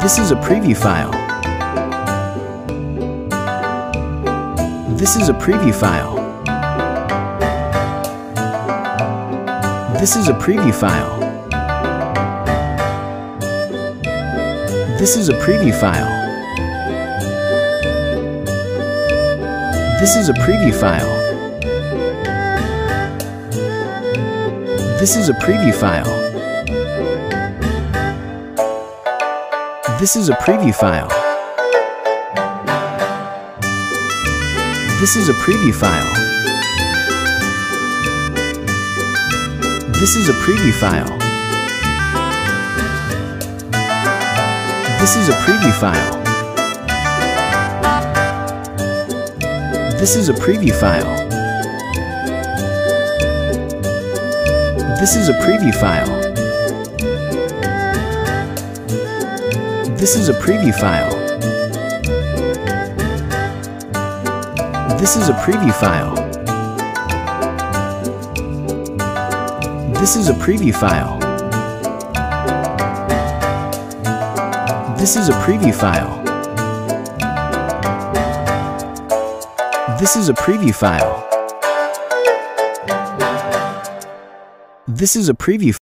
This is a preview file. This is a preview file. This is a preview file. This is a preview file. This is a preview file. This is a preview file. This is a preview file. This is a preview file. This is a preview file. This is a preview file. This is a preview file. This is a preview file. This is a preview file. This is a preview file. This is a preview file. This is a preview file. This is a preview file. This is a preview.